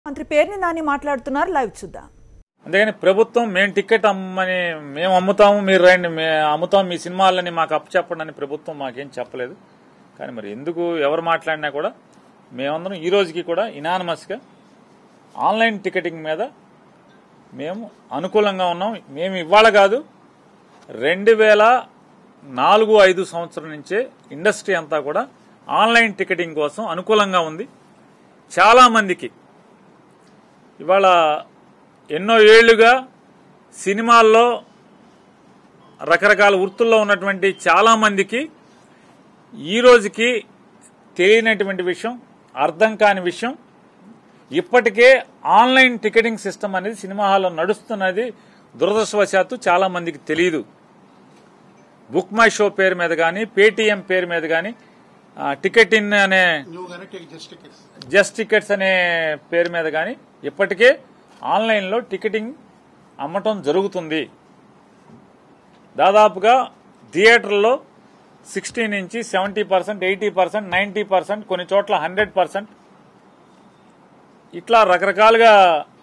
మంత్రి పేర్ని నాని మాట్లాడుతున్నారు. లైవ్ చూద్దాం. అందుకని ప్రభుత్వం మేము టికెట్ అమ్మని మేము అమ్ముతాము, మీరు రండి అమ్ముతాం మీ సినిమాలని మాకు అప్పచెప్పండి అని ప్రభుత్వం మాకేం చెప్పలేదు. కానీ మరి ఎందుకు ఎవరు మాట్లాడినా కూడా మేమందరం ఈ రోజుకి కూడా ఇనానమస్గా ఆన్లైన్ టికెటింగ్ మీద మేము అనుకూలంగా ఉన్నాం. మేము ఇవాళ కాదు 2004-05 సంవత్సరం నుంచే ఇండస్ట్రీ అంతా కూడా ఆన్లైన్ టికెటింగ్ కోసం అనుకూలంగా ఉంది. చాలామందికి ఇవాళ ఎన్నో ఏళ్లుగా సినిమాల్లో రకరకాల వృత్తుల్లో ఉన్నటువంటి చాలామందికి ఈ రోజుకి తెలియనటువంటి విషయం, అర్థం కాని విషయం, ఇప్పటికే ఆన్లైన్ టికెటింగ్ సిస్టమ్ అనేది సినిమా హాల్లో నడుస్తున్నది దురదృష్టవశాత్తు చాలా మందికి తెలియదు. బుక్ మై షో పేరు మీద కానీ, పేటీఎం పేరు మీద కానీ, టికెట్ ఇన్ అనే జస్ట్ టికెట్స్ అనే పేరు మీద కానీ ఇప్పటికే ఆన్లైన్లో టికెటింగ్ అమ్మటం జరుగుతుంది. దాదాపుగా థియేటర్లో 60 నుంచి 70%, 80%, 90%, కొన్ని చోట్ల 100%, ఇట్లా రకరకాలుగా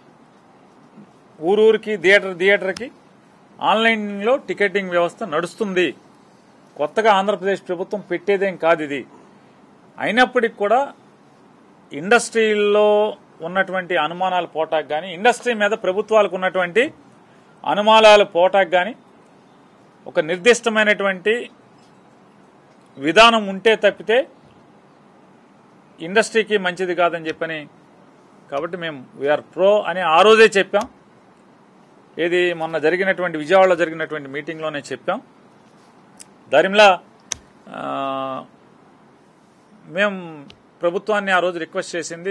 ఊరూరికి థియేటర్కి ఆన్లైన్లో టికెటింగ్ వ్యవస్థ నడుస్తుంది. కొత్తగా ఆంధ్రప్రదేశ్ ప్రభుత్వం పెట్టేదేం కాదు ఇది. అయినప్పటికీ కూడా ఇండస్ట్రీలో ఉన్నటువంటి అనుమానాల పోటాకు కానీ, ఇండస్ట్రీ మీద ప్రభుత్వాలకు ఉన్నటువంటి అనుమానాల పోటాకు కానీ ఒక నిర్దిష్టమైనటువంటి విధానం ఉంటే తప్పితే ఇండస్ట్రీకి మంచిది కాదని చెప్పని, కాబట్టి మేము వీఆర్ ప్రో అని ఆ రోజే చెప్పాం. ఏది మొన్న జరిగినటువంటి విజయవాడలో జరిగినటువంటి మీటింగ్లోనే చెప్పాం. దరిమిలా మేము ప్రభుత్వాన్ని ఆ రోజు రిక్వెస్ట్ చేసింది,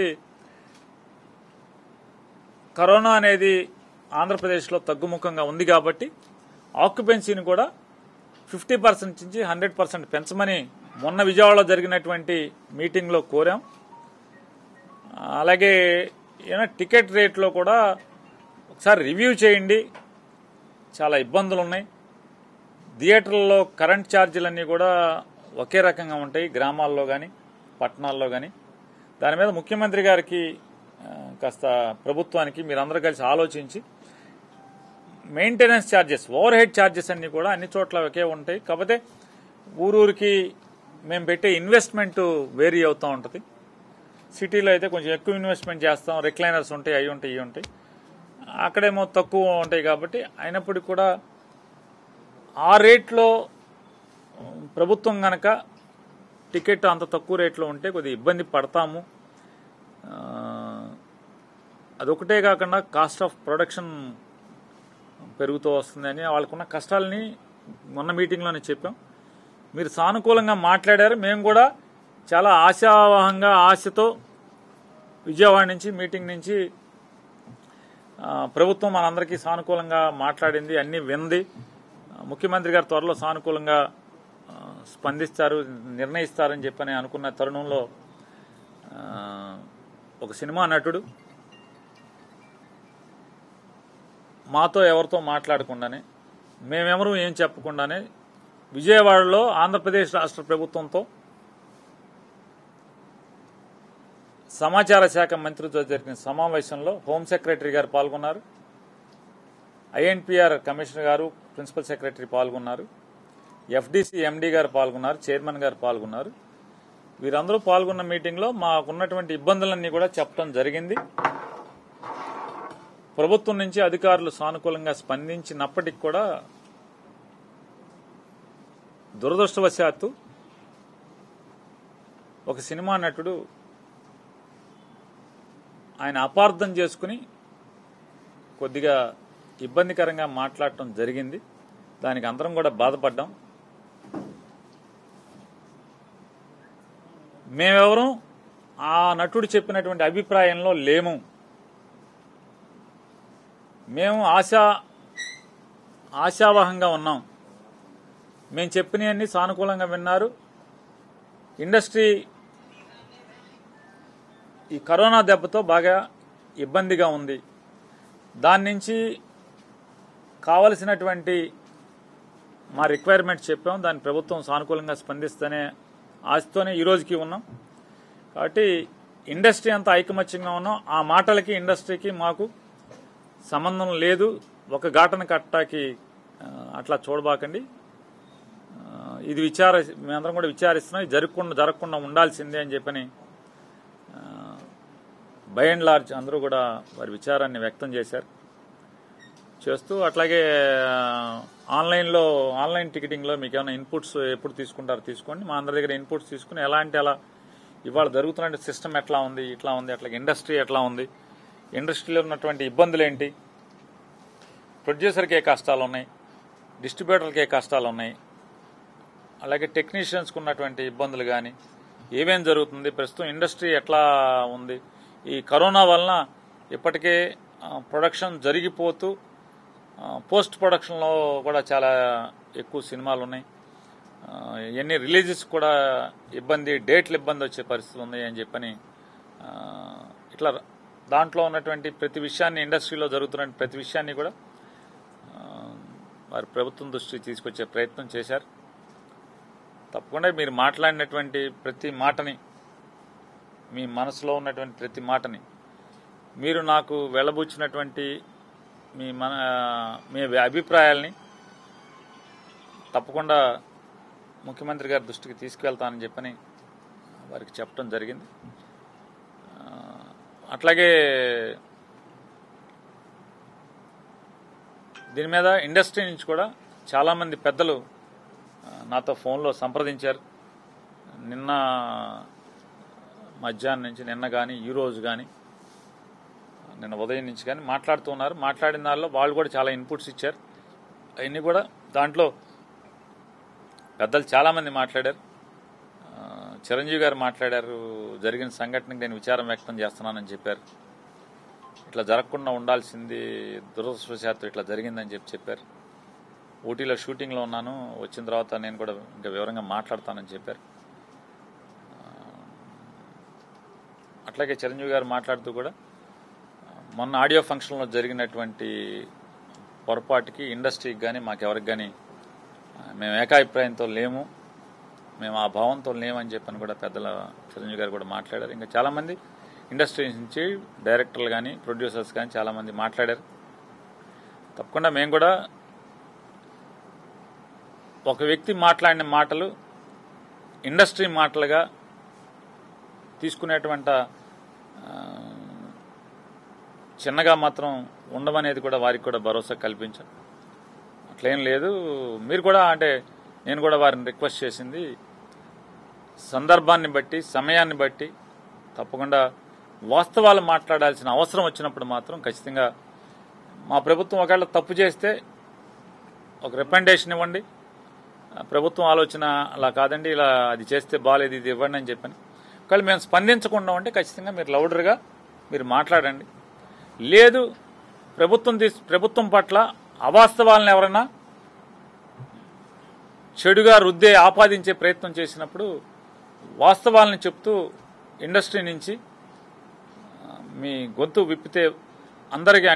కరోనా అనేది ఆంధ్రప్రదేశ్లో తగ్గుముఖంగా ఉంది కాబట్టి ఆక్యుపెన్సీని కూడా 50% నుంచి 100% పెంచమని మొన్న విజయవాడలో జరిగినటువంటి మీటింగ్లో కోరాం. అలాగే టికెట్ రేట్లో కూడా ఒకసారి రివ్యూ చేయండి, చాలా ఇబ్బందులు ఉన్నాయి. థియేటర్లలో కరెంట్ ఛార్జీలన్నీ కూడా ఒకే రకంగా ఉంటాయి, గ్రామాల్లో కానీ పట్టణాల్లో కానీ. దాని మీద ముఖ్యమంత్రి గారికి కాస్త ప్రభుత్వానికి మీరందరూ కలిసి ఆలోచించి maintenance charges, overhead charges అన్నీ కూడా అన్ని చోట్ల ఒకే ఉంటాయి. కాకపోతే ఊరూరికి మేము పెట్టే ఇన్వెస్ట్మెంట్ వేరీ అవుతూ ఉంటుంది. సిటీలో అయితే కొంచెం ఎక్కువ ఇన్వెస్ట్మెంట్ చేస్తాం, రిక్లైనర్స్ ఉంటాయి, అవి ఉంటాయి, ఇవి ఉంటాయి. అక్కడేమో తక్కువ ఉంటాయి. కాబట్టి అయినప్పటికీ కూడా ఆ రేట్లో ప్రభుత్వం గనక టికెట్ అంత తక్కువ రేట్లో ఉంటే కొద్దిగా ఇబ్బంది పడతాము. అదొకటే కాకుండా కాస్ట్ ఆఫ్ ప్రొడక్షన్ పెరుగుతూ వస్తుందని వాళ్ళకున్న కష్టాలని మొన్న మీటింగ్లోనే చెప్పాం. మీరు సానుకూలంగా మాట్లాడారు. మేము కూడా చాలా ఆశావహంగా, ఆశతో విజయవాడ నుంచి మీటింగ్ నుంచి ప్రభుత్వం మనందరికీ సానుకూలంగా మాట్లాడింది, అన్నీ వింది. ముఖ్యమంత్రి గారు త్వరలో సానుకూలంగా స్పందిస్తారు, నిర్ణయిస్తారని చెప్పని అనుకున్న తరుణంలో ఒక సినిమా నటుడు మాతో ఎవరితో మాట్లాడకుండానే, మేమెవరూ ఏం చెప్పకుండానే విజయవాడలో ఆంధ్రప్రదేశ్ రాష్ట్ర ప్రభుత్వంతో సమాచార శాఖ మంత్రితో జరిగిన సమావేశంలో హోం సెక్రటరీ గారు పాల్గొన్నారు, ఐఎన్పిఆర్ కమిషనర్ గారు, ప్రిన్సిపల్ సెక్రటరీ పాల్గొన్నారు, ఎఫ్డీసీ ఎండీ గారు పాల్గొన్నారు, చైర్మన్ గారు పాల్గొన్నారు. వీరందరూ పాల్గొన్న మీటింగ్లో మాకున్నటువంటి ఇబ్బందులన్నీ కూడా చెప్పడం జరిగింది. ప్రభుత్వం నుంచి అధికారులు సానుకూలంగా స్పందించినప్పటికీ కూడా దురదృష్టవశాత్తు ఒక సినిమా నటుడు ఆయన అపార్థం చేసుకుని కొద్దిగా ఇబ్బందికరంగా మాట్లాడటం జరిగింది. దానికి అందరం కూడా బాధపడ్డాం. మేమెవరూ ఆ నటుడు చెప్పినటువంటి అభిప్రాయంలో లేము. మేము ఆశావహంగా ఉన్నాం. మేము చెప్పినవన్నీ సానుకూలంగా విన్నారు. ఇండస్ట్రీ ఈ కరోనా దెబ్బతో బాగా ఇబ్బందిగా ఉంది. దాని నుంచి కావలసినటువంటి మా రిక్వైర్మెంట్ చెప్పాం. దాని ప్రభుత్వం సానుకూలంగా స్పందిస్తేనే ఆశతోనే ఈ రోజుకి ఉన్నాం. కాబట్టి ఇండస్ట్రీ అంతా ఐకమత్యంగా ఉన్నాం. ఆ మాటలకి ఇండస్ట్రీకి మాకు సంబంధం లేదు. ఒక ఘాటన కట్టాకి అట్లా చూడబాకండి. ఇది మేమందరం కూడా విచారిస్తున్నాం. ఇది జరగకుండా ఉండాల్సిందే అని చెప్పని బై అండ్ లార్జ్ అందరూ కూడా వారి విచారాన్ని వ్యక్తం చేస్తూ అట్లాగే ఆన్లైన్ టికెటింగ్లో మీకు ఏమైనా ఇన్పుట్స్ ఎప్పుడు తీసుకుంటారో తీసుకోండి. మా అందరి దగ్గర ఇన్పుట్స్ తీసుకుని అలా ఇవాళ జరుగుతున్న సిస్టమ్ ఎట్లా ఉంది, ఇట్లా ఉంది, అట్లాగే ఇండస్ట్రీ ఎట్లా ఉంది, ఇండస్ట్రీలో ఉన్నటువంటి ఇబ్బందులు ఏంటి, ప్రొడ్యూసర్కి ఏ కష్టాలు ఉన్నాయి, డిస్ట్రిబ్యూటర్కి ఏ కష్టాలు ఉన్నాయి, అలాగే టెక్నీషియన్స్కి ఉన్నటువంటి ఇబ్బందులు కానీ ఏమేం జరుగుతుంది, ప్రస్తుతం ఇండస్ట్రీ ఎట్లా ఉంది, ఈ కరోనా వలన ఇప్పటికే ప్రొడక్షన్ జరిగిపోతూ పోస్ట్ ప్రొడక్షన్లో కూడా చాలా ఎక్కువ సినిమాలు ఉన్నాయి. ఎన్ని రిలీజెస్ కూడా డేట్లు ఇబ్బంది వచ్చే పరిస్థితులు ఉన్నాయి అని చెప్పని ఇట్లా దాంట్లో ఉన్నటువంటి ప్రతి విషయాన్ని, ఇండస్ట్రీలో జరుగుతున్న ప్రతి విషయాన్ని కూడా వారి ప్రభుత్వం దృష్టికి తీసుకొచ్చే ప్రయత్నం చేశారు. తప్పకుండా మీరు మాట్లాడినటువంటి ప్రతి మాటని, మీ మనసులో ఉన్నటువంటి ప్రతి మాటని, మీరు నాకు వెళ్ళబుచ్చినటువంటి మీ అభిప్రాయాల్ని తప్పకుండా ముఖ్యమంత్రి గారి దృష్టికి తీసుకువెళ్తానని చెప్పని వారికి చెప్పడం జరిగింది. అట్లాగే దీని మీద ఇండస్ట్రీ నుంచి కూడా చాలామంది పెద్దలు నాతో ఫోన్లో సంప్రదించారు. నిన్న మధ్యాహ్నం నుంచి, నిన్న కానీ ఈరోజు కానీ, నిన్న ఉదయం నుంచి కానీ మాట్లాడుతూ ఉన్నారు. మాట్లాడిన దానిలో వాళ్ళు కూడా చాలా ఇన్పుట్స్ ఇచ్చారు. అవన్నీ కూడా దాంట్లో పెద్దలు చాలామంది మాట్లాడారు. చిరంజీవి గారు మాట్లాడారు. జరిగిన సంఘటనకి నేను విచారం వ్యక్తం చేస్తున్నానని చెప్పారు. ఇట్లా జరగకుండా ఉండాల్సింది, దురదృష్టవశాత్తు ఇట్లా జరిగిందని చెప్పారు. ఊటీలో షూటింగ్లో ఉన్నాను, వచ్చిన తర్వాత నేను కూడా ఇంకా వివరంగా మాట్లాడతానని చెప్పారు. అట్లాగే చిరంజీవి గారు మాట్లాడుతూ కూడా మొన్న ఆడియో ఫంక్షన్లో జరిగినటువంటి పొరపాటుకి ఇండస్ట్రీకి కానీ మాకెవరికి కానీ మేము ఏకాభిప్రాయంతో లేము, మేము ఆ భావంతో లేమని చెప్పని కూడా పెద్దల చిరంజీవి గారు కూడా మాట్లాడారు. ఇంకా చాలామంది ఇండస్ట్రీ నుంచి డైరెక్టర్లు కానీ ప్రొడ్యూసర్స్ కానీ చాలామంది మాట్లాడారు. తప్పకుండా మేము కూడా ఒక వ్యక్తి మాట్లాడిన మాటలు ఇండస్ట్రీ మాటలుగా తీసుకునేటువంటి చిన్నగా మాత్రం ఉండమనేది కూడా వారికి కూడా భరోసా కల్పించాం. అట్లేం లేదు. మీరు కూడా నేను కూడా వారిని రిక్వెస్ట్ చేసింది, సందర్భాన్ని బట్టి, సమయాన్ని బట్టి తప్పకుండా వాస్తవాలు మాట్లాడాల్సిన అవసరం వచ్చినప్పుడు మాత్రం ఖచ్చితంగా మా ప్రభుత్వం ఒకవేళ తప్పు చేస్తే ఒక రికమెండేషన్ ఇవ్వండి. ప్రభుత్వం ఆలోచన అలా కాదండి, ఇలా అది చేస్తే బాగాలేదు, ఇది ఇవ్వండి అని చెప్పని ఒకవేళ మేము స్పందించకుండా ఉంటే ఖచ్చితంగా మీరు లౌడర్గా మీరు మాట్లాడండి. లేదు ప్రభుత్వం పట్ల అవాస్తవాలను ఎవరైనా చెడుగా ఆపాదించే ప్రయత్నం చేసినప్పుడు వాస్తవాలను చెప్తూ ఇండస్ట్రీ నుంచి మీ గొంతు విప్పితే అందరికీ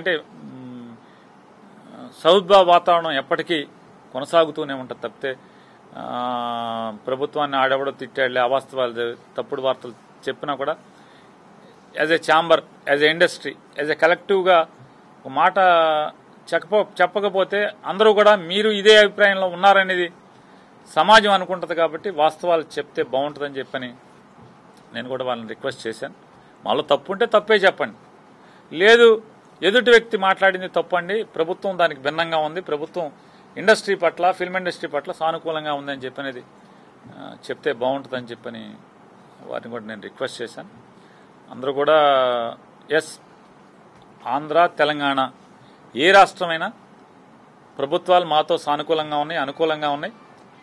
సౌద్భావ వాతావరణం ఎప్పటికీ కొనసాగుతూనే ఉంటుంది తప్పితే ప్రభుత్వాన్ని ఆడెవడో తిట్టాడులే, అవాస్తవాలు తప్పుడు వార్తలు చెప్పినా కూడా as a chamber, as a industry, as a కలెక్టివ్గా ఒక మాట చెప్పకపోతే అందరూ కూడా మీరు ఇదే అభిప్రాయంలో ఉన్నారనేది సమాజం అనుకుంటుంది. కాబట్టి వాస్తవాలు చెప్తే బాగుంటుందని చెప్పని నేను కూడా వాళ్ళని రిక్వెస్ట్ చేశాను. మాలో తప్పు ఉంటే తప్పే చెప్పండి, లేదు ఎదుటి వ్యక్తి మాట్లాడింది తప్పండి, ప్రభుత్వం దానికి భిన్నంగా ఉంది, ప్రభుత్వం ఇండస్ట్రీ పట్ల, ఫిల్మ్ ఇండస్ట్రీ పట్ల సానుకూలంగా ఉందని చెప్పనేది చెప్తే బాగుంటుందని చెప్పని వారిని కూడా నేను రిక్వెస్ట్ చేశాను. అందరూ కూడా ఎస్, ఆంధ్ర, తెలంగాణ ఏ రాష్ట్రమైనా ప్రభుత్వాలు మాతో సానుకూలంగా ఉన్నాయి, అనుకూలంగా ఉన్నాయి.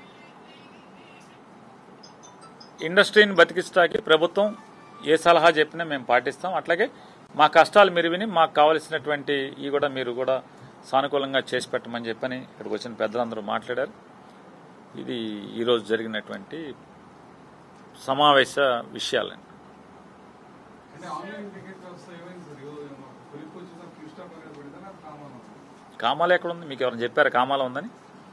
ఇండస్ట్రీని బతికిస్తాకి ప్రభుత్వం ఏ సలహా చెప్పినా మేము పాటిస్తాం. అట్లాగే మా కష్టాలు మీరు విని మాకు కావలసినటువంటి ఈ కూడా మీరు కూడా సానుకూలంగా చేసి పెట్టమని చెప్పని ఇక్కడికి వచ్చిన పెద్దలందరూ మాట్లాడారు. ఇది ఈరోజు జరిగినటువంటి సమావేశ విషయాలండి. కామాలో ఎక్కడ ఉంది? మీకు ఎవరైనా చెప్పారా కామాలో ఉందని?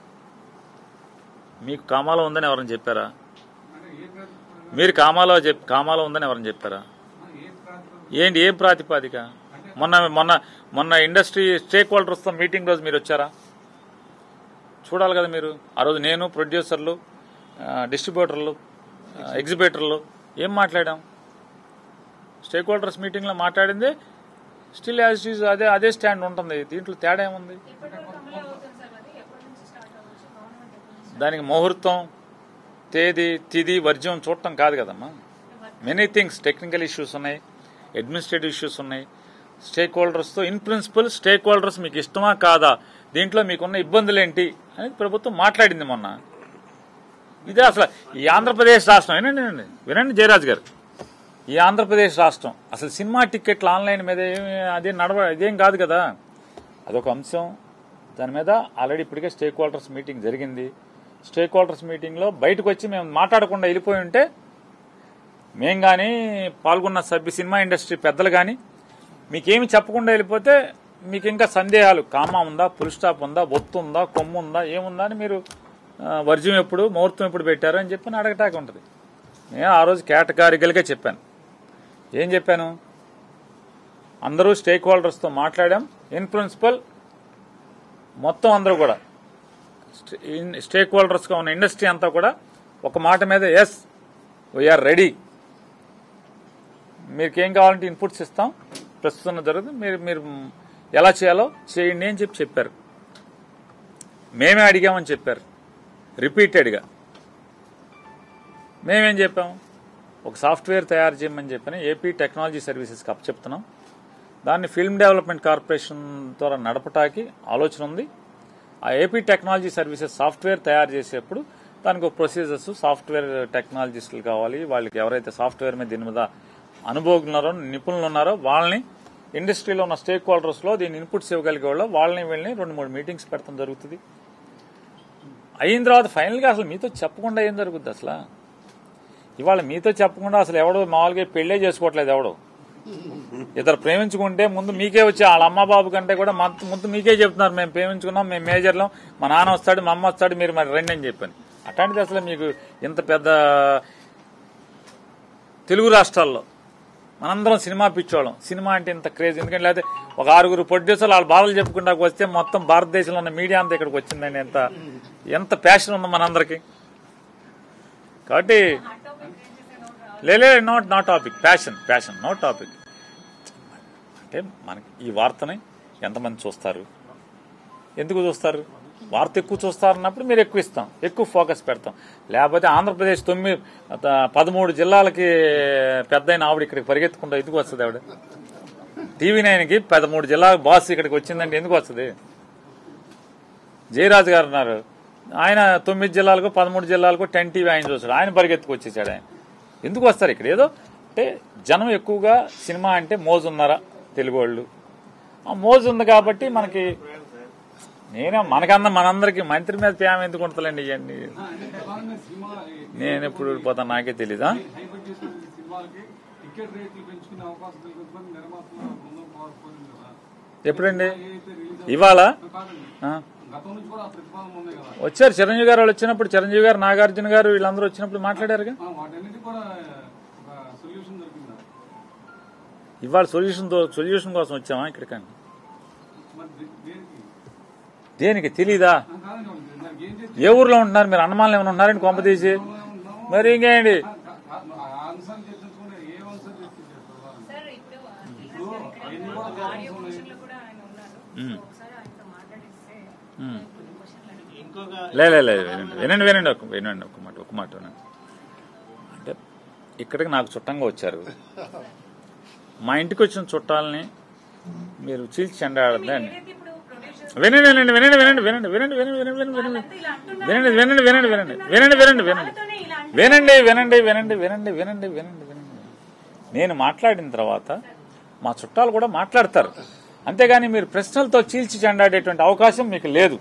మీకు కామాలో ఉందని ఎవరైనా చెప్పారా? మీరు కామాలో ఉందని ఎవరైనా చెప్పారా? ఏంటి, ఏం ప్రాతిపాదిక? మొన్న మొన్న మొన్న ఇండస్ట్రీ స్టేక్ హోల్డర్స్తో మీటింగ్ రోజు మీరు వచ్చారా? చూడాలి కదా మీరు. ఆ రోజు నేను, ప్రొడ్యూసర్లు, డిస్ట్రిబ్యూటర్లు, ఎగ్జిబిటర్లు ఏం మాట్లాడాం? స్టేక్ హోల్డర్స్ మీటింగ్లో మాట్లాడింది స్టిల్ యాజ్ ఈజ్ అదే స్టాండ్ ఉంటుంది. దీంట్లో తేడా ఏముంది? దానికి ముహూర్తం, తేదీ, తిథి, వర్జ్యం చూడటం కాదు కదమ్మా. మెనీ థింగ్స్, టెక్నికల్ ఇష్యూస్ ఉన్నాయి, అడ్మినిస్ట్రేటివ్ ఇష్యూస్ ఉన్నాయి. స్టేక్ హోల్డర్స్తో ఇన్ ప్రిన్సిపల్ స్టేక్ హోల్డర్స్ మీకు ఇష్టమా కాదా, దీంట్లో మీకున్న ఇబ్బందులు ఏంటి అనేది ప్రభుత్వం మాట్లాడింది మొన్న. ఇదే అసలు ఈ ఆంధ్రప్రదేశ్ రాష్ట్రం, వినండి జయరాజ్ గారు, ఈ ఆంధ్రప్రదేశ్ రాష్ట్రం అసలు సినిమా టికెట్లు ఆన్లైన్ మీద ఇదేం కాదు కదా. అదొక అంశం. దాని మీద ఆల్రెడీ ఇప్పటికే స్టేక్ హోల్డర్స్ మీటింగ్ జరిగింది. స్టేక్ హోల్డర్స్ మీటింగ్లో బయటకు వచ్చి మేము మాట్లాడకుండా వెళ్ళిపోయి ఉంటే, మేం కానీ పాల్గొన్న సినిమా ఇండస్ట్రీ పెద్దలు కానీ మీకేమి చెప్పకుండా వెళ్ళిపోతే మీకు ఇంకా సందేహాలు, కామా ఉందా, ఫుల్ స్టాప్ ఉందా, ఒత్తు ఉందా, కొమ్ము ఉందా, ఏముందా అని మీరు వర్జ్యం ఎప్పుడు, ముహూర్తం ఎప్పుడు పెట్టారు అని చెప్పి అడగటానికి ఉంటుంది. నేను ఆ రోజు కేటగారికల్గా చెప్పాను. ఏం చెప్పాను? అందరూ స్టేక్ హోల్డర్స్తో మాట్లాడాం. ఇన్ ప్రిన్సిపల్ మొత్తం అందరూ కూడా స్టేక్ హోల్డర్స్గా ఉన్న ఇండస్ట్రీ అంతా కూడా ఒక మాట మీద ఎస్ వీఆర్ రెడీ, మీకేం కావాలంటే ఇన్పుట్స్ ఇస్తాం, ప్రస్తుతం జరుగుతుంది, మీరు ఎలా చేయాలో చేయండి అని చెప్పారు. మేమే అడిగామని చెప్పారు రిపీటెడ్గా. మేమేం చెప్పాము? ఒక సాఫ్ట్వేర్ తయారు చేయమని చెప్పని ఏపీ టెక్నాలజీ సర్వీసెస్కి అప్పచెప్తున్నాం. దాన్ని ఫిల్మ్ డెవలప్మెంట్ కార్పొరేషన్ ద్వారా నడపటానికి ఆలోచన ఉంది. ఆ ఏపీ టెక్నాలజీ సర్వీసెస్ సాఫ్ట్వేర్ తయారు చేసేప్పుడు దానికి ఒక ప్రొసీజర్స్, సాఫ్ట్వేర్ టెక్నాలజిస్టులు కావాలి. వాళ్ళకి ఎవరైతే సాఫ్ట్వేర్ మీద దీని మీద అనుభవం ఉన్నారో, నిపుణులు ఉన్నారో వాళ్ళని, ఇండస్ట్రీలో ఉన్న స్టేక్ హోల్డర్స్లో దీన్ని ఇన్పుట్స్ ఇవ్వగలిగే వాళ్ళు వాళ్ళని వీళ్ళని 2-3 మీటింగ్స్ పెడతాం జరుగుతుంది. అయిన తర్వాత ఫైనల్గా అసలు మీతో చెప్పకుండా ఏం జరుగుద్ది? అసలు ఇవాళ మీతో చెప్పకుండా అసలు ఎవడో మామూలుగా పెళ్లే చేసుకోవట్లేదు. ఎవడో ఇద్దరు ప్రేమించుకుంటే ముందు మీకే వచ్చి వాళ్ళ అమ్మ బాబు కంటే కూడా ముందు మీకే చెప్తున్నారు, మేము ప్రేమించుకున్నాం, మేము మేజర్లం, మా నాన్న వస్తాడు, మా అమ్మ వస్తాడు, మీరు మరి రండి అని చెప్పాను. అట్లాంటిది అసలు మీకు ఇంత పెద్ద తెలుగు రాష్ట్రాల్లో మనందరం సినిమా పిచ్చోళ్ళం. సినిమా అంటే ఇంత క్రేజ్ ఎందుకంటే, లేకపోతే ఒక 6 ప్రొడ్యూసర్లు వాళ్ళ బాధలు చెప్పుకుంటా వస్తే మొత్తం భారతదేశంలో ఉన్న మీడియా అంతా ఇక్కడికి వచ్చిందండి. ఎంత ప్యాషన్ ఉందో మనందరికి. కాబట్టి no topic, passion no topic. అంటే మనకి ఈ వార్తని ఎంతమంది చూస్తారు, ఎందుకు చూస్తారు? వార్త ఎక్కువ చూస్తారన్నప్పుడు మీరు ఎక్కువ ఇస్తాం, ఎక్కువ ఫోకస్ పెడతాం. లేకపోతే ఆంధ్రప్రదేశ్ 13 జిల్లాలకి పెద్ద అయిన ఆవిడ ఇక్కడికి పరిగెత్తుకుంటా ఎందుకు వస్తుంది? ఆవిడ TV9కి 13 జిల్లాల బాస్ ఇక్కడికి వచ్చిందంటే ఎందుకు వస్తుంది? జయరాజ్ గారు ఉన్నారు, ఆయన 9 జిల్లాలకు 13 జిల్లాలకు 10 TV ఆయన చూస్తాడు, ఆయన పరిగెత్తుకు వచ్చేసాడు. ఆయన ఎందుకు వస్తారు ఇక్కడ? ఏదో అంటే జనం ఎక్కువగా సినిమా అంటే మోజు ఉన్నారా తెలుగు వాళ్ళు? ఆ మోజు ఉంది కాబట్టి మనకి, మనందరికి మంత్రి మీద ప్రేమ ఎందుకు ఉంటుందండి ఇవన్నీ. నేను ఎప్పుడు పోతాను నాకే తెలీదా? ఎప్పుడండి? ఇవాళ వచ్చారు చిరంజీవి గారు. వాళ్ళు వచ్చినప్పుడు చిరంజీవి గారు, నాగార్జున గారు వీళ్ళందరూ వచ్చినప్పుడు మాట్లాడారుగా. ఇవాళ సొల్యూషన్ కోసం వచ్చామా ఇక్కడికండి? దేనికి తెలీదా? ఏ ఊర్లో ఉంటున్నారు మీరు? అన్నమాలను ఏమైనా ఉన్నారండి కొంప తీసి? మరి ఇంకేంటి? వినండి ఒక మాట వినండి. అంటే ఇక్కడికి నాకు చుట్టంగా వచ్చారు. మా ఇంటికి వచ్చిన చుట్టాలని మీరు చీల్చి చెండాడద్దండి. నేను మాట్లాడిన తర్వాత మా చుట్టాలు కూడా మాట్లాడతారు. అంతేగాని మీరు ప్రశ్నలతో చీల్చి చెండాడేటువంటి అవకాశం మీకు లేదు.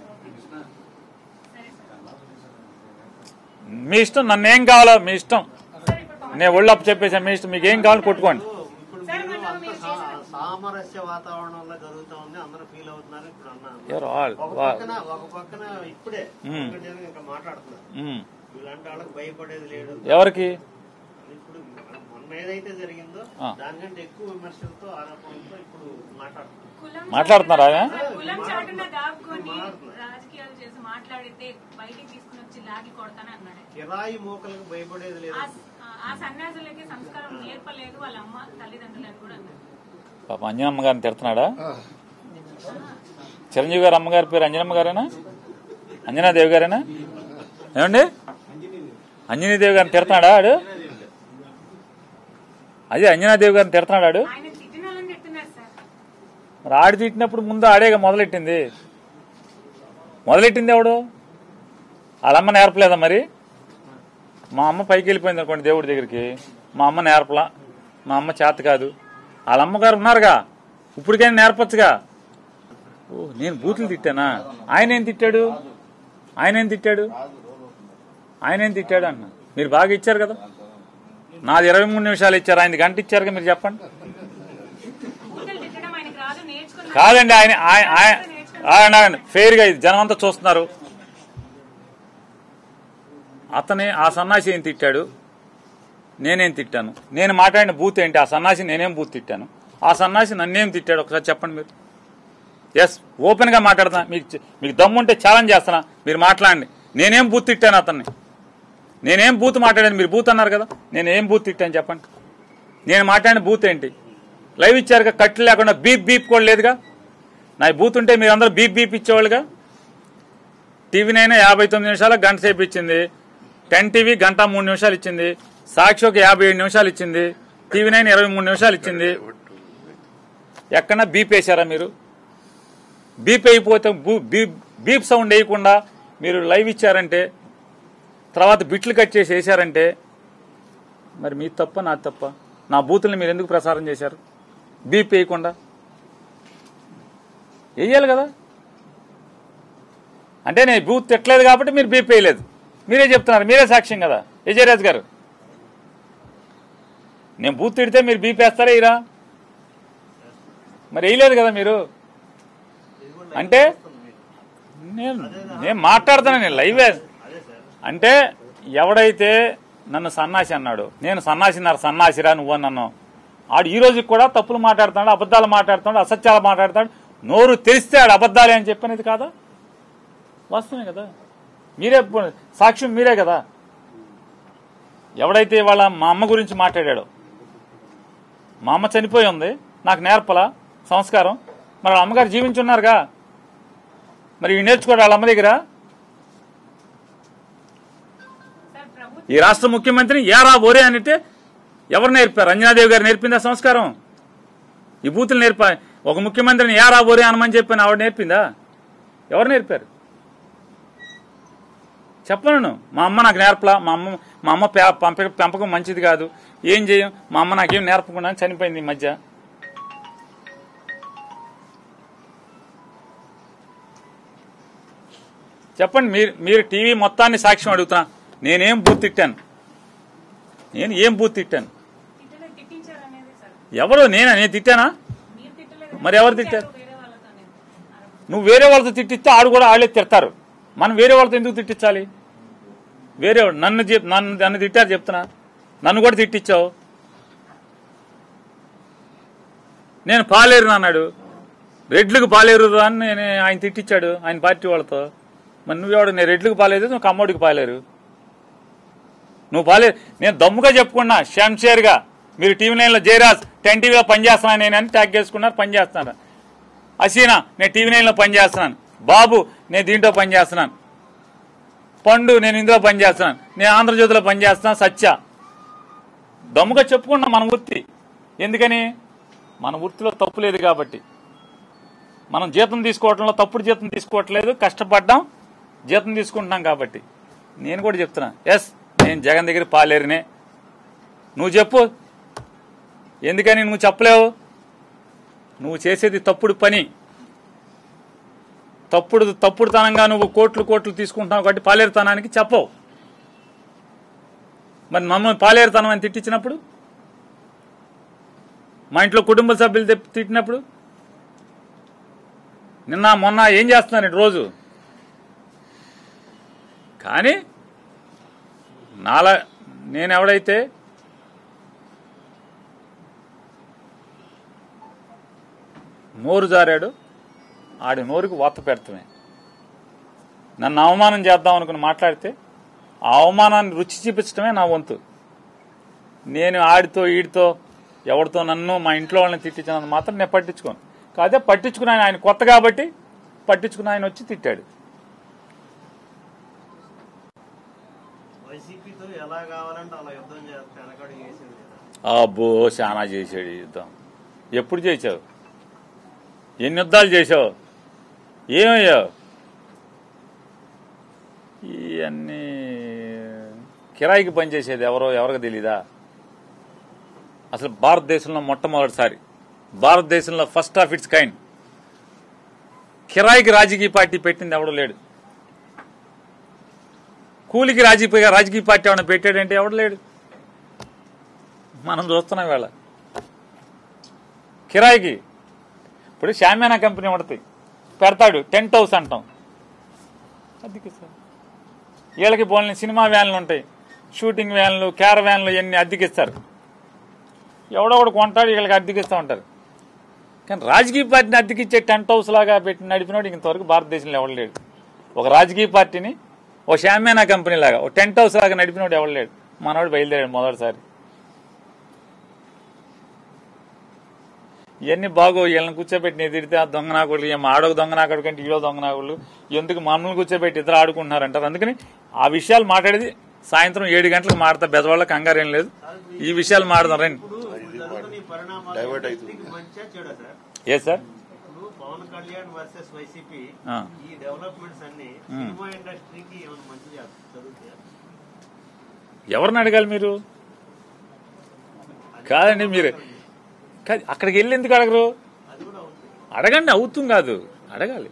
మీ ఇష్టం, నన్నేం కావాలో మీ ఇష్టం, నేను ఒళ్ళప్పు చెప్పేసాను, మీ ఇష్టం, మీకు ఏం కావాలో కొట్టుకోండి. సామరస్య వాతావరణంలో జరుగుతా ఉంది, అందరూ ఫీల్ అవుతున్నారు. ఇప్పుడు ఇప్పుడే ఇంకా మాట్లాడుతున్నారు, ఇలాంటి వాళ్ళకి భయపడేది లేదు. ఎవరికి? ఇప్పుడు మొన్న మొన్న ఏదైతే జరిగిందో దానికంటే ఎక్కువ విమర్శలతో ఆరోపణలతో ఇప్పుడు మాట్లాడుతున్నారా? కులం చాటున దాక్కుని రాజకీయాలు చేసి మాట్లాడితే బయటికి తీసుకుని వచ్చి లాగి కొడతానే అన్నాడు. కిరాయి మోకలకు భయపడేది లేదు. ఆ సన్యాసులకి సంస్కారం నేర్పలేదు వాళ్ళ అమ్మ తల్లిదండ్రులు అని కూడా అన్నారు. పాప అంజనమ్మ గారిని తిడుతున్నాడా? చిరంజీవి గారు అమ్మగారి పేరు అంజనమ్మ గారేనా? అంజనాదేవి గారేనా? ఏమండి అంజనీదేవి గారిని తిడుతున్నాడా ఆడు? అదే అంజనాదేవి గారిని తిడుతున్నాడు ఆడు. మరి ఆడి తిట్టినప్పుడు ముందు ఆడేగా మొదలెట్టింది ఎవడు? వాళ్ళమ్మ నేర్పలేదా? మరి మా అమ్మ పైకి వెళ్ళిపోయింది అనుకోండి దేవుడి దగ్గరికి, మా అమ్మ నేర్పలా, మా అమ్మ చేత కాదు. వాళ్ళ అమ్మగారు ఉన్నారుగా, ఇప్పటికైనా నేర్పచ్చుగా. ఓ నేను బూతులు తిట్టానా? ఆయన ఏం తిట్టాడు అన్న? మీరు బాగా ఇచ్చారు కదా, నాది 23 నిమిషాలు ఇచ్చారు, ఆయన గంట ఇచ్చారుగా. మీరు చెప్పండి. కాదండి ఆయన ఫెయిర్ గా జనం అంతా చూస్తున్నారు. అతనే ఆ సన్నాసి ఏం తిట్టాడు, నేనేం తిట్టాను? నేను మాట్లాడిన బూత్ ఏంటి? ఆ సన్నాసి నేనేం బూత్ తిట్టాను? ఆ సన్నాసి నన్నేం తిట్టాడు? ఒకసారి చెప్పండి మీరు. ఎస్, ఓపెన్ గా మాట్లాడుతున్నా. మీకు దమ్ముంటే ఛాలెంజ్ చేస్తున్నా, మీరు మాట్లాడండి. నేనేం బూత్ తిట్టాను అతన్ని? నేనేం బూత్ మాట్లాడాను? మీరు బూత్ అన్నారు కదా, నేనేం బూత్ తిట్టాను చెప్పండి. నేను మాట్లాడిన బూత్ ఏంటి? లైవ్ ఇచ్చారుగా, కట్లు లేకుండా బీప్ కూడా లేదుగా. నా బూత్ ఉంటే మీరు అందరూ బీప్ ఇచ్చేవాళ్ళుగా. టీవీ9 59 నిమిషాలు గంట సేపు ఇచ్చింది, 10 టీవీ గంట 3 నిమిషాలు ఇచ్చింది, సాక్షి ఒక 57 నిమిషాలు ఇచ్చింది, టీవీ9 23 నిమిషాలు ఇచ్చింది. ఎక్కడ బీప్ వేశారా మీరు? బీప్ అయిపోతే బీప్ సౌండ్ వేయకుండా మీరు లైవ్ ఇచ్చారంటే, తర్వాత బిట్లు కట్ చేసి వేశారంటే మరి మీ తప్ప నా తప్ప? నా బూతుల్ని మీరు ఎందుకు ప్రసారం చేశారు? బీప్ వేయకుండా వేయాలి కదా. అంటే నేను బూత్ తిట్టలేదు కాబట్టి మీరు బీప్ వేయలేదు. మీరే చెప్తున్నారు, మీరే సాక్ష్యం కదా విజయరాజ్ గారు. నేను బూత్ తిడితే మీరు బీప్ వేస్తారా? ఇరా మరి వేయలేదు కదా మీరు. అంటే నేను మాట్లాడుతాను, నేను లైవ్. అంటే ఎవడైతే నన్ను సన్నాసి అన్నాడు, నేను సన్నాసిరా నువ్వు నన్ను, ఆడు ఈ రోజుకి కూడా తప్పులు మాట్లాడుతున్నాడు, అబద్ధాలు మాట్లాడుతున్నాడు, అసత్యాలు మాట్లాడుతున్నాడు. నోరు తెరిస్తే ఆడు అబద్ధాలే అని చెప్పినది కాదా? వాస్తవమే కదా. మీరే సాక్ష్యం, మీరే కదా. ఎవడైతే వాళ్ళ మా అమ్మ గురించి మాట్లాడాడో, మా అమ్మ చనిపోయి ఉంది, నాకు నేర్పలా సంస్కారం. మరి వాళ్ళ అమ్మగారు జీవించున్నారుగా, మరి ఇవి నేర్చుకోడు వాళ్ళ అమ్మ దగ్గర. ఈ రాష్ట్ర ముఖ్యమంత్రిని ఏరా ఓరే అంటే ఎవరు నేర్పారు? అంజనాదేవి గారు నేర్పిందా సంస్కారం? ఈ బూతులు ఒక ముఖ్యమంత్రిని ఏరా ఓరే అనమని చెప్పని ఆవిడ నేర్పిందా? ఎవరు నేర్పారు చెప్పను. మా అమ్మ నాకు నేర్పలా, మా అమ్మ పెంపకం మంచిది కాదు, ఏం చేయం, మా అమ్మ నాకేం నేర్పకుండా చనిపోయింది ఈ మధ్య. చెప్పండి. మీరు టీవీ మొత్తాన్ని సాక్ష్యం అడుగుతున్నా. నేనేం బూత్ తిట్టాను? నేను ఏం బూత్ తిట్టాను? ఎవరు? నేను తిట్టానా? మరి ఎవరు తిట్టారు? నువ్వు వేరే వాళ్ళతో తిట్టిస్తే ఆడు కూడా వాళ్ళే తిడతారు. మనం వేరే వాళ్ళతో ఎందుకు తిట్టించాలి? వేరే నన్ను తిట్టారు చెప్తున్నా, నన్ను కూడా తిట్టించావు. నేను పాలేరు అన్నాడు, రెడ్లకు పాలేరు అని ఆయన తిట్టించాడు ఆయన పార్టీ వాళ్ళతో. మరి నువ్వెవడు? నేను రెడ్లకు పాలేదు, నువ్వు కమ్మోడికి పాలేరు, నువ్వు పాలేరు. నేను దమ్ముగా చెప్పుకున్నా షంషేర్గా, మీరు టీవీ9లో జయరాజ్ 10 టీవీలో పనిచేస్తున్నాను నేను అని ట్యాగ్ చేసుకున్నారు, పనిచేస్తున్నాను. హసీనా నేను టీవీ9లో పనిచేస్తున్నాను, బాబు నేను దీంట్లో పనిచేస్తున్నాను, పండు నేను ఇందులో పనిచేస్తున్నాను, నేను ఆంధ్రజ్యోతిలో పనిచేస్తున్నాను, సత్య. దమ్ముగా చెప్పుకున్నా మన వృత్తి. ఎందుకని? మన వృత్తిలో తప్పు లేదు కాబట్టి. మనం జీతం తీసుకోవటంలో తప్పుడు జీతం తీసుకోవట్లేదు, కష్టపడ్డాం, జీతం తీసుకుంటున్నాం కాబట్టి. నేను కూడా చెప్తున్నా, ఎస్ నేను జగన్ దగ్గర పాలేరునే. నువ్వు చెప్పు, ఎందుకని నువ్వు చెప్పలేవు? నువ్వు చేసేది తప్పుడు పని, తప్పుడుతనంగా నువ్వు కోట్లు తీసుకుంటున్నావు కాబట్టి పాలేరుతనానికి చెప్పవు. మరి మమ్మల్ని పాలేరుతనం అని తిట్టించినప్పుడు, మా ఇంట్లో కుటుంబ సభ్యులు తిట్టినప్పుడు, నిన్న మొన్న ఏం చేస్తున్నాను రోజు? కానీ నేను ఎవడైతే నోరు జారాడు, ఆడి నోరుకి వాత పెడతామే. నన్ను అవమానం చేద్దాం అనుకుని మాట్లాడితే ఆ అవమానాన్ని రుచి చూపించడమే నా వంతు. నేను ఆడితో ఈడితో ఎవరితో నన్ను మా ఇంట్లో వాళ్ళని తిట్టించినందుకు మాత్రం నేను పట్టించుకోను. కాదే పట్టించుకుని ఆయన కొత్త కాబట్టి పట్టించుకుని ఆయన వచ్చి తిట్టాడు. వైసీపీతో ఎలా కావాలంటే అలా యుద్ధం చేస్తే వెనకడుగు వేసింది కదా. అబ్బో చాలా చేశాడు ఈ యుద్ధం. ఎప్పుడు చేశావు? ఎన్ని యుద్ధాలు చేశావు? ఏమయ్యావు? ఇవన్నీ కిరాయికి పనిచేసేది ఎవరికి తెలీదా? అసలు భారతదేశంలో మొట్టమొదటిసారి, భారతదేశంలో ఫస్ట్ ఆఫ్ ఇట్స్ కైండ్ కిరాయికి రాజకీయ పార్టీ పెట్టింది ఎవడో లేడు. కూలికి రాజకీయ పార్టీ ఏమైనా పెట్టాడంటే ఎవడు లేడు. మనం చూస్తున్నాం ఇవాళ కిరాయికి. ఇప్పుడు షామియానా కంపెనీ పడుతుంది, పెడతాడు, టెంట్ హౌస్ అంటాం, అద్దెకి సార్. వీళ్ళకి పోలిన సినిమా వ్యాన్లు ఉంటాయి, షూటింగ్ వ్యాన్లు, క్యార వ్యాన్లు, ఇవన్నీ అద్దెకిస్తారు. ఎవడో ఒకడు కొంటాడు, వీళ్ళకి అద్దెకిస్తూ ఉంటారు. కానీ రాజకీయ పార్టీని అద్దెకిచ్చే టెంట్ హౌస్ లాగా పెట్టి నడిపినోడు ఇంతవరకు భారతదేశంలో ఎవడు లేడు. ఒక రాజకీయ పార్టీని ఓ షామియానా కంపెనీ లాగా, ఓ టెంట్ హౌస్ లాగా నడిపినోడు ఎవడు లేడు. మనోడు బయలుదేరాడు మొదటిసారి. ఇవన్నీ బాగో, వీళ్ళని కూర్చోబెట్టి నేను తిడితే ఆ దొంగనాకుళ్ళు, ఏం ఆడొక దొంగనాకుడు కంటే ఈడో దొంగనాకుళ్ళు, ఎందుకు మమ్మల్ని కూర్చోబెట్టి ఇద్దరు ఆడుకుంటున్నారంటారు. అందుకని ఆ విషయాలు మాట్లాడేది సాయంత్రం 7 గంటలకు మాడతా. బెదవాళ్ళ కంగారేం లేదు, ఈ విషయాలు మాడదాం రండి. ఏ సార్ ఇప్పుడు పవన్ కళ్యాణ్ వర్సెస్ వైసీపీ ఈ డెవలప్మెంట్స్ అన్ని సినిమా ఇండస్ట్రీకి ఏమైనా మంచి జరుగుతాయా? ఎవరిని అడగాలి మీరు? కాదండి, మీరు కాదు, అక్కడికి వెళ్ళి ఎందుకు అడగరు? అడగండి, అవుతుంది కాదు, అడగాలి.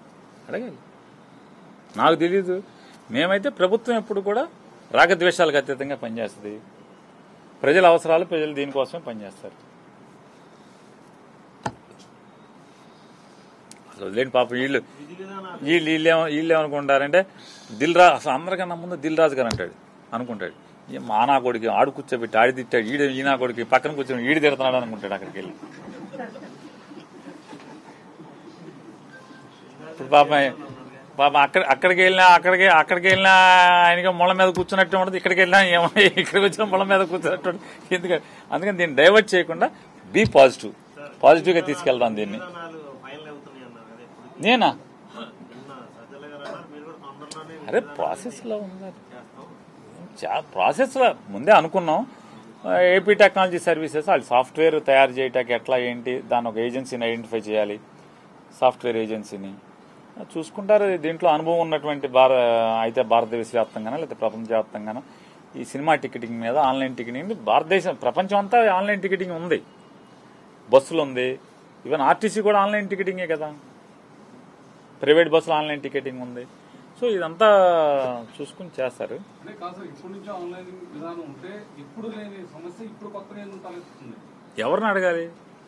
నాకు తెలీదు. మేమైతే ప్రభుత్వం ఎప్పుడు కూడా రాగద్వేషాలకు అతీతంగా పనిచేస్తుంది. ప్రజల అవసరాలు ప్రజలు దీనికోసమే పనిచేస్తారు. వదిలేండి పాపం. వీళ్ళు ఏమనుకుంటారంటే అసలు అందరికన్నా ముందు దిల్ రాజు గారు అంటాడు అనుకుంటాడు. మా నా కొడుకు ఆడు కూర్చోబెట్టి ఆడి తిట్టాడు, ఈ నా కొడుకు పక్కన కూర్చొని ఈడు తిడుతున్నాడు అనుకుంటాడు. అక్కడికి వెళ్ళి ఇప్పుడు పాపం అక్కడికి వెళ్ళినా ఆయనకి ముళ్ళ మీద కూర్చున్నట్టు ఉండదు, ఇక్కడికి వెళ్ళినా ఇక్కడికి వచ్చిన ముళ్ళ మీద కూర్చున్నట్టు. ఎందుకంటే అందుకని దీన్ని డైవర్ట్ చేయకుండా బీ పాజిటివ్ గా తీసుకెళ్దాం దీన్ని. నేనా? అరే ప్రాసెస్ లో ఉన్నారు, ప్రాసెస్ లో ముందే అనుకున్నాం. ఏపీ టెక్నాలజీ సర్వీసెస్ వాళ్ళు సాఫ్ట్వేర్ తయారు చేయటానికి ఎట్లా ఏంటి, దాని ఒక ఏజెన్సీని ఐడెంటిఫై చేయాలి, సాఫ్ట్వేర్ ఏజెన్సీని చూసుకుంటారు. దీంట్లో అనుభవం ఉన్నటువంటి అయితే భారతదేశ వ్యాప్తంగానో లేకపోతే ప్రపంచవ్యాప్తంగానో ఈ సినిమా టికెటింగ్ మీద ఆన్లైన్ టికెటింగ్ భారతదేశం ప్రపంచం అంతా ఆన్లైన్ టికెటింగ్ ఉంది. బస్సులు ఉంది, ఈవెన్ ఆర్టీసీ కూడా ఆన్లైన్ టికెటింగే కదా, ప్రైవేట్ బస్సులు ఆన్లైన్ టికెటింగ్ ఉంది. సో ఇదంతా చూసుకుని చేస్తారు. ఎవరిని అడగాలి?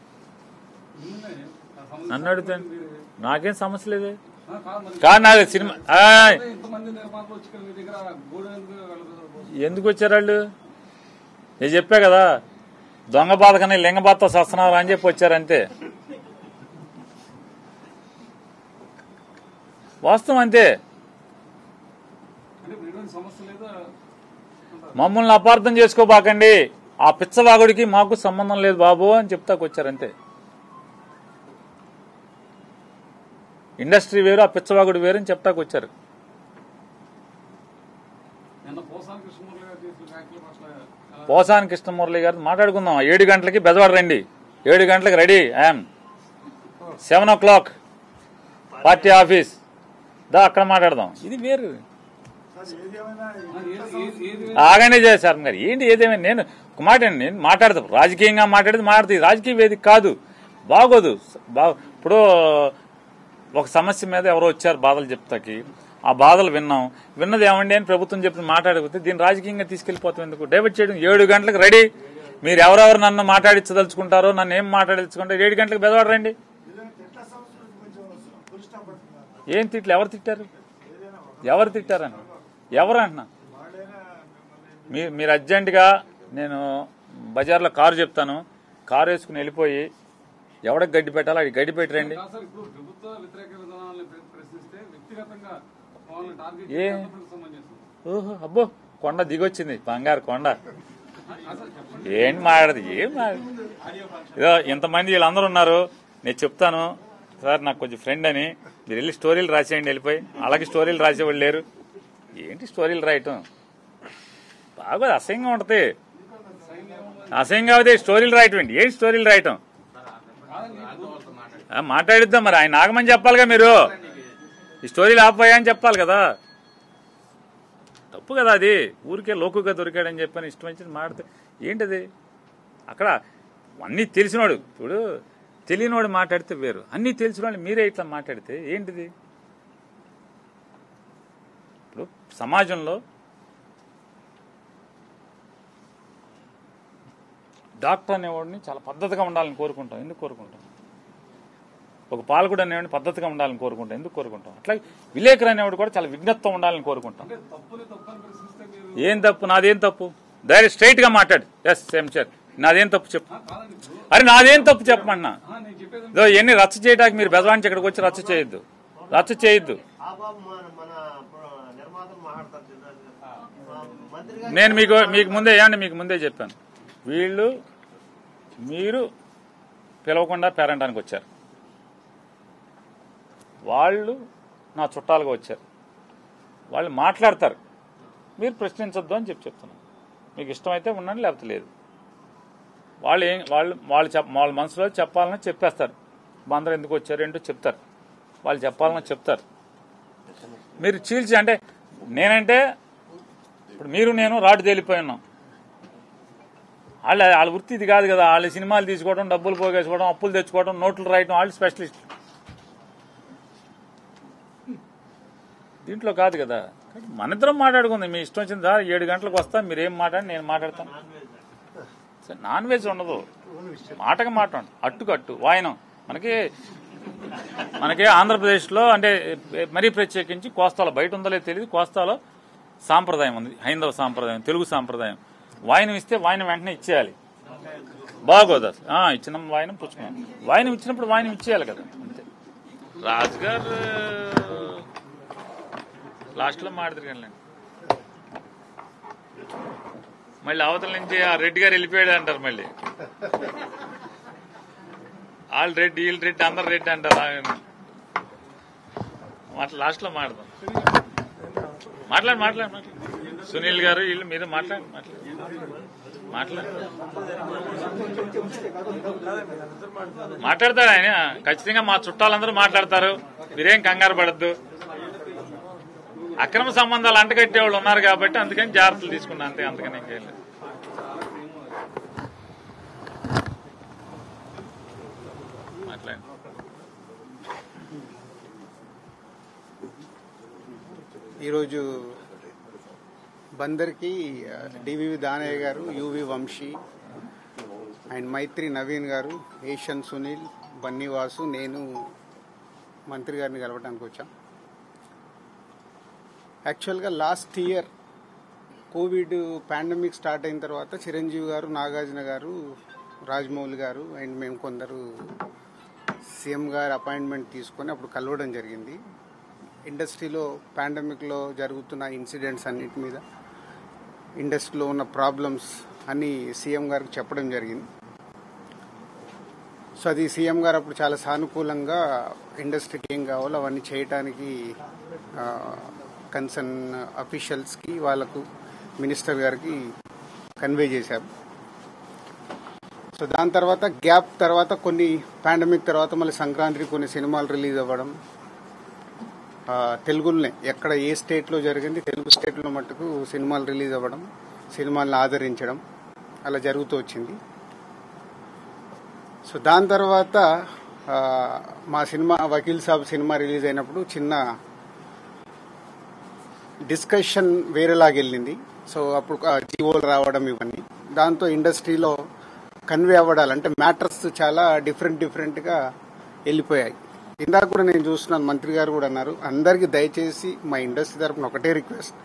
నన్ను అడిగితే నాకేం సమస్య లేదే. కాదు నాకు సినిమా ఎందుకు వచ్చారు వాళ్ళు? నేను చెప్పా కదా, దొంగ బాధ కన్నా లింగ బాధతో సస్తున్నారు అని చెప్పి వచ్చారు అంతే. వాస్తవం అంతే. మమ్మల్ని అపార్థం చేసుకోబాకండి, ఆ పిచ్చవాగుడికి మాకు సంబంధం లేదు బాబు అని చెప్తాకొచ్చారంతే. ఇండస్ట్రీ వేరు, ఆ పిచ్చవాగుడు వేరు అని చెప్తాకొచ్చారు. పోసాని కృష్ణమురళి గారు మాట్లాడుకుందాం. 7 గంటలకి బెజవాడ రండి, 7 గంటలకు ready. I'm 7 o'clock party office దా, అక్కడ మాట్లాడదాం. ఇది వేరు. ఆగానే చేశారు గారు. ఏంటి ఏదేమైనా నేను ఒక మాట నేను మాట్లాడతాను, రాజకీయంగా మాట్లాడుతుంది రాజకీయ వేదిక కాదు, బాగోదు. ఇప్పుడు ఒక సమస్య మీద ఎవరో వచ్చారు బాధలు చెప్తాకి, ఆ బాధలు విన్నది ఏమండి అని ప్రభుత్వం చెప్పిన మాట్లాడకపోతే దీన్ని రాజకీయంగా తీసుకెళ్లిపోతాం ఎందుకు? డైవర్ట్ చేయడం. 7 గంటలకు రెడీ. మీరు ఎవరెవరు నన్ను మాట్లాడించదలుచుకుంటారో, నన్ను ఏం మాట్లాడించుకుంటారో 7 గంటలకు బెదవాడ రండి. ఏం తిట్లు? ఎవరు తిట్టారని ఎవరు అంటున్నా? మీరు అర్జెంటుగా నేను బజార్లో కారు చెప్తాను, కారు వేసుకుని వెళ్ళిపోయి ఎవరికి గడ్డి పెట్టాలో అది గడ్డి పెట్టరండి. ఏ ఓహో అబ్బో కొండ దిగొచ్చింది, బంగారు కొండ. ఏం మాడదు, ఏం మాడదు. ఏదో ఇంతమంది వీళ్ళందరూ ఉన్నారు, నేను చెప్తాను సార్ నాకు కొంచెం ఫ్రెండ్ అని, మీరు వెళ్ళి స్టోరీలు రాసేయండి వెళ్ళిపోయి. అలాగే స్టోరీలు రాసేవాళ్ళు లేరు. ఏంటి స్టోరీలు రాయటం, బాగా అసహ్యంగా ఉంటుంది. అసహ్యంగా అవుతాయి స్టోరీలు రాయటం. ఏంటి స్టోరీలు రాయటం? మాట్లాడిద్దాం మరి, ఆయన నాగమని చెప్పాలిగా, మీరు ఈ స్టోరీలు ఆపోయా అని చెప్పాలి కదా. తప్పు కదా అది. ఊరికే లోకుగా దొరికాడని చెప్పని ఇష్టం వచ్చింది మాట్లాడితే ఏంటది? అక్కడ అన్నీ తెలిసినోడు, ఇప్పుడు తెలియనివాడు మాట్లాడితే వేరు, అన్నీ తెలిసినవాడు మీరే ఇట్లా మాట్లాడితే ఏంటిది? ఇప్పుడు సమాజంలో డాక్టర్ అనేవాడిని చాలా పద్ధతిగా ఉండాలని కోరుకుంటాం. ఎందుకు కోరుకుంటాం? ఒక పాలకుడు అనేవాడిని పద్ధతిగా ఉండాలని కోరుకుంటాం. ఎందుకు కోరుకుంటాం? అట్లా విలేకరు అనేవాడు కూడా చాలా విజ్ఞప్తం ఉండాలని కోరుకుంటాం. ఏం తప్పు? నాదేం తప్పు? డైరెక్ట్ స్ట్రైట్ గా మాట్లాడు. ఎస్ సేమ్ సార్, నాదేం తప్పు చెప్పు. అరే నాదేం తప్పు చెప్పమన్నా. ఎన్ని రచ్చ చేయడానికి మీరు బెజవానికి ఇక్కడికి వచ్చి రచ్చ చేయొద్దు, రచ్చ చేయొద్దు. నేను మీకు ముందే చెప్పాను, వీళ్ళు మీరు పిలవకుండా పేరంటానికి వచ్చారు, వాళ్ళు నా చుట్టాలుగా వచ్చారు, వాళ్ళు మాట్లాడతారు, మీరు ప్రశ్నించొద్దు అని చెప్తున్నాను. మీకు ఇష్టమైతే ఉండండి, లేకపోతే లేదు. వాళ్ళ మనసులో చెప్పాలని చెప్పేస్తారు. అందరూ ఎందుకు వచ్చారు ఏంటో చెప్తారు, వాళ్ళు చెప్పాలని చెప్తారు. మీరు చీల్చి అంటే నేనంటే ఇప్పుడు మీరు నేను రాటు తేలిపోయి ఉన్నాం. వాళ్ళ వృత్తి ఇది కాదు కదా. వాళ్ళు సినిమాలు తీసుకోవడం, డబ్బులు పోగేసుకోవడం, అప్పులు తెచ్చుకోవడం, నోట్లు రాయడం, వాళ్ళు స్పెషలిస్ట్. దీంట్లో కాదు కదా. మనిద్దరం మాట్లాడుకుంది, మీ ఇష్టం వచ్చింది. 7 గంటలకు వస్తా, మీరేం మాట్లాడి నేను మాట్లాడతాను. నాన్ వెజ్ ఉండదు, మాటగా మాట్లాడు, అట్టుకట్టు వాయనం. మనకి ఆంధ్రప్రదేశ్లో అంటే మరీ ప్రత్యేకించి కోస్తాలో, బయట ఉందో లేదో తెలియదు, కోస్తాలో సాంప్రదాయం ఉంది, హైందవ సాంప్రదాయం, తెలుగు సాంప్రదాయం. వాయనం ఇస్తే వాయనం వెంటనే ఇచ్చేయాలి. బాగోదు ఇచ్చిన వాయనం పుచ్చుకున్నాం. వాయనం ఇచ్చినప్పుడు వాయనం ఇచ్చేయాలి కదా, అంతే. రాజుగారు లాస్ట్లో మాట్లాడుతున్నా, మళ్ళీ అవతల నుంచి ఆ రెడ్డి గారు వెళ్ళిపోయాడు అంటారు. మళ్ళీ వాళ్ళు రెడ్డి, వీళ్ళు రెడ్డి, అందరు రెడ్డి అంటారు. లాస్ట్లో మాట్లాడదాం. మాట్లాడు సునీల్ గారు వీళ్ళు మీరు మాట్లాడతాడు ఆయన. ఖచ్చితంగా మా చుట్టాలందరూ మాట్లాడతారు, మీరేం కంగారు పడద్దు. అక్రమ సంబంధాలు అంటగట్టే వాళ్ళు ఉన్నారు కాబట్టి అందుకని జాగ్రత్తలు తీసుకున్నా, అంతే. అందుకని ఇంకేం లేదు. మాట్లాడండి. ఈరోజు బందర్కి డివివి దానయ్య గారు, యువి వంశీ అండ్ మైత్రి నవీన్ గారు, ఏషియన్ సునీల్, బన్నీవాసు, నేను మంత్రి గారిని కలవడానికి వచ్చాం. యాక్చువల్గా last year covid pandemic start అయిన తర్వాత చిరంజీవి గారు, నాగార్జున గారు, రాజమౌళి గారు అండ్ మేము కొందరు సీఎం గారు అపాయింట్మెంట్ తీసుకొని అప్పుడు కలవడం జరిగింది. ఇండస్ట్రీలో పాండమిక్లో జరుగుతున్న ఇన్సిడెంట్స్ అన్నిటి మీద, ఇండస్ట్రీలో ఉన్న ప్రాబ్లమ్స్ అన్నీ సీఎం గారికి చెప్పడం జరిగింది. సో అది సీఎం గారు అప్పుడు చాలా సానుకూలంగా ఇండస్ట్రీకి ఏం కావాలో అవన్నీ చేయటానికి కన్సర్న్ అఫీషియల్స్కి, వాళ్ళకు, మినిస్టర్ గారికి కన్వే చేశారు. సో దాని తర్వాత గ్యాప్ తర్వాత కొన్ని పాండమిక్ తర్వాత మళ్ళీ సంక్రాంతికి కొన్ని సినిమాలు రిలీజ్ అవ్వడం, తెలుగులోనే ఎక్కడ ఏ స్టేట్లో జరిగింది తెలుగు స్టేట్లో మట్టుకు సినిమాలు రిలీజ్ అవ్వడం, సినిమాలను ఆదరించడం అలా జరుగుతూ వచ్చింది. సో దాని తర్వాత మా cinema Vakeel Saab cinema release అయినప్పుడు చిన్న డిస్కషన్ వేరేలాగా వెళ్ళింది. సో అప్పుడు జీవోలు రావడం ఇవన్నీ, దాంతో ఇండస్ట్రీలో కన్వే అవ్వడాలంటే మ్యాటర్స్ చాలా డిఫరెంట్గా వెళ్ళిపోయాయి. ఇందాక కూడా నేను చూస్తున్నాను, మంత్రి గారు కూడా అన్నారు, అందరికీ దయచేసి మా ఇండస్ట్రీ తరఫున ఒకటే రిక్వెస్ట్,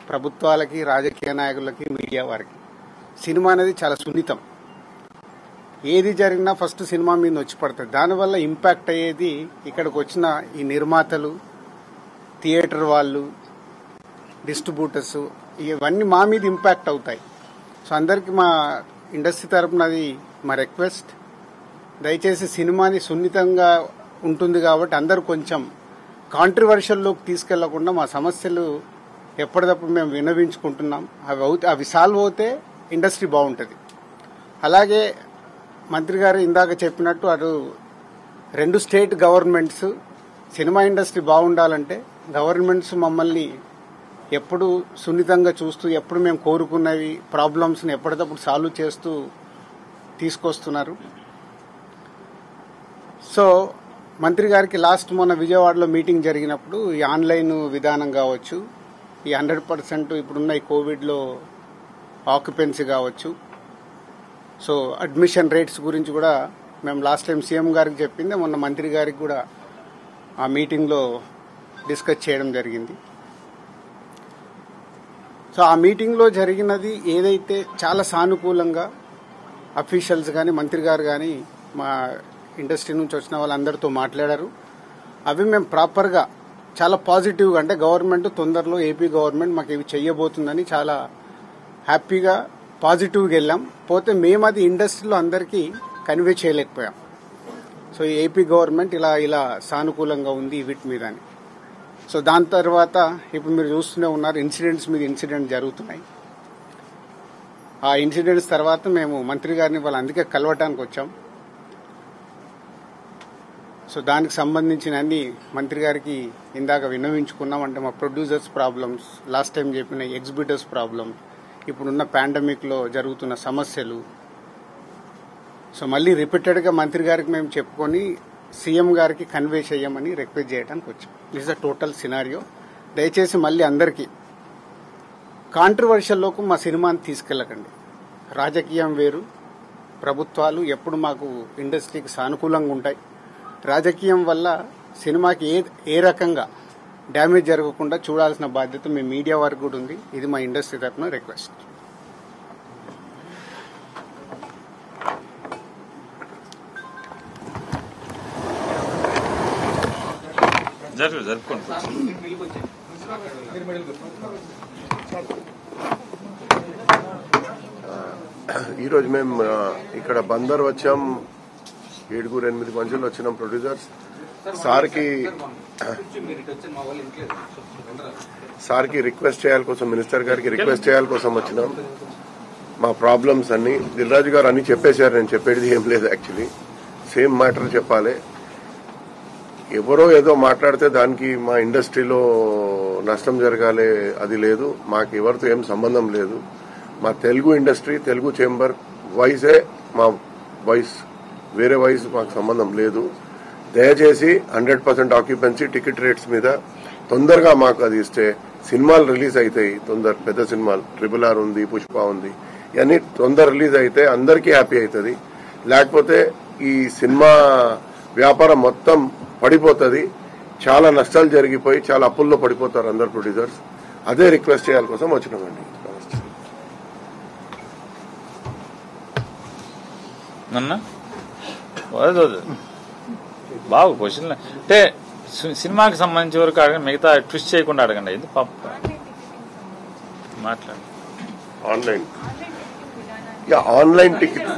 ప్రభుత్వాలకి, రాజకీయ నాయకులకి, మీడియా వారికి, సినిమా అనేది చాలా సున్నితం. ఏది జరిగినా ఫస్ట్ సినిమా మీద వచ్చి పడుతుంది. దానివల్ల ఇంపాక్ట్ అయ్యేది ఇక్కడికి వచ్చిన ఈ నిర్మాతలు, థియేటర్ వాళ్ళు, డిస్ట్రిబ్యూటర్స్, ఇవన్నీ మా మీద ఇంపాక్ట్ అవుతాయి. సో అందరికీ మా ఇండస్ట్రీ తరపున అది మా రిక్వెస్ట్, దయచేసి సినిమాని సున్నితంగా ఉంటుంది కాబట్టి అందరూ కొంచెం కాంట్రవర్షియల్లోకి తీసుకెళ్లకుండా మా సమస్యలు ఎప్పటికప్పుడు మేము విన్నవించుకుంటున్నాం. అవి సాల్వ్ అవుతే ఇండస్ట్రీ బాగుంటుంది. అలాగే మంత్రి గారు ఇందాక చెప్పినట్టు అటు 2 స్టేట్ గవర్నమెంట్స్ సినిమా ఇండస్ట్రీ బాగుండాలంటే గవర్నమెంట్స్ మమ్మల్ని ఎప్పుడు సున్నితంగా చూస్తూ ఎప్పుడు మేము కోరుకున్నవి ప్రాబ్లమ్స్ని ఎప్పటికప్పుడు సాల్వ్ చేస్తూ తీసుకొస్తున్నారు. సో మంత్రి గారికి లాస్ట్ మొన్న విజయవాడలో మీటింగ్ జరిగినప్పుడు ఈ ఆన్లైన్ విధానం కావచ్చు, ఈ 100% ఇప్పుడున్న ఈ కోవిడ్లో ఆక్యుపెన్సీ కావచ్చు, సో అడ్మిషన్ రేట్స్ గురించి కూడా మేము లాస్ట్ టైం సీఎం గారికి చెప్పింది, మొన్న మంత్రి గారికి కూడా ఆ మీటింగ్లో డిస్కస్ చేయడం జరిగింది. సో ఆ మీటింగ్లో జరిగినది ఏదైతే చాలా సానుకూలంగా అఫీషియల్స్ కానీ మంత్రి గారు కానీ మా ఇండస్ట్రీ నుంచి వచ్చిన వాళ్ళందరితో మాట్లాడారు. అవి మేము ప్రాపర్గా చాలా పాజిటివ్గా, అంటే గవర్నమెంట్ తొందరలో ఏపీ గవర్నమెంట్ మాకు ఇవి చెయ్యబోతుందని చాలా హ్యాపీగా పాజిటివ్గా వెళ్ళాం. పోతే మేము అది ఇండస్ట్రీలో అందరికీ కన్వే చేయలేకపోయాం. సో ఏపీ గవర్నమెంట్ ఇలా సానుకూలంగా ఉంది వీటి మీద అని. సో దాని తర్వాత ఇప్పుడు మీరు చూస్తూనే ఉన్నారు, ఇన్సిడెంట్స్ మీద ఇన్సిడెంట్ జరుగుతున్నాయి. ఆ ఇన్సిడెంట్స్ తర్వాత మేము మంత్రి గారిని వాళ్ళు అందుకే కలవటానికి వచ్చాం. సో దానికి సంబంధించిన అన్ని మంత్రి గారికి ఇందాక విన్నవించుకున్నాం. అంటే మా ప్రొడ్యూసర్స్ ప్రాబ్లమ్స్, లాస్ట్ టైం చెప్పిన ఎగ్జిబిటర్స్ ప్రాబ్లమ్స్, ఇప్పుడున్న పాండమిక్లో జరుగుతున్న సమస్యలు, సో మళ్ళీ రిపీటెడ్గా మంత్రి గారికి మేము చెప్పుకొని సీఎం గారికి కన్వే చేయమని రిక్వెస్ట్ చేయడానికి వచ్చాం. This is the total scenario. దయచేసి మళ్ళీ అందరికీ కాంట్రవర్షియల్లోకి మా సినిమాని తీసుకెళ్లకండి. రాజకీయం వేరు, ప్రభుత్వాలు ఎప్పుడు మాకు ఇండస్ట్రీకి సానుకూలంగా ఉంటాయి. రాజకీయం వల్ల సినిమాకి ఏ రకంగా డ్యామేజ్ జరగకుండా చూడాల్సిన బాధ్యత మీ మీడియా వారికి కూడా ఉంది. ఇది మా ఇండస్ట్రీ తరఫున రిక్వెస్ట్. ఈరోజు మేము ఇక్కడ బందర్ వచ్చాం. 7-8 మనుషులు వచ్చినాం ప్రొడ్యూసర్స్. సార్కి రిక్వెస్ట్ చేయాలి కోసం, మినిస్టర్ గారికి రిక్వెస్ట్ చేయాలి కోసం వచ్చినాం. మా ప్రాబ్లమ్స్ అన్ని దిల్ రాజు గారు అన్ని చెప్పేశారు. నేను చెప్పేది ఏం లేదు. యాక్చువల్లీ సేమ్ మ్యాటర్ చెప్పాలి. ఎవరో ఏదో మాట్లాడితే దానికి మా ఇండస్ట్రీలో నష్టం జరగాలి అది లేదు. మాకు ఎవరితో ఏం సంబంధం లేదు. మా తెలుగు ఇండస్ట్రీ, తెలుగు చేంబర్ వాయిసే మా వాయిస్, వేరే వాయిస్ మాకు సంబంధం లేదు. దయచేసి 100% ఆక్యుపెన్సీ టికెట్ రేట్స్ మీద తొందరగా మాకు అది ఇస్తే సినిమాలు రిలీజ్ అవుతాయి. పెద్ద సినిమాలు RRR ఉంది, పుష్ప ఉంది, ఇవన్నీ తొందర రిలీజ్ అయితే అందరికీ హ్యాపీ అవుతుంది. లేకపోతే ఈ సినిమా వ్యాపారం మొత్తం పడిపోతుంది. చాలా నష్టాలు జరిగిపోయి చాలా అప్పుల్లో పడిపోతారు అందరు ప్రొడ్యూసర్స్. అదే రిక్వెస్ట్ చేయాలి కోసం వచ్చినామండి. బాగు క్వశ్చన్ అంటే సినిమాకి సంబంధించి వరకు అడగండి, మిగతా ట్విస్ట్ చేయకుండా అడగండి. ఇది పాప మాట్లాడండి. ఆన్లైన్ టికెట్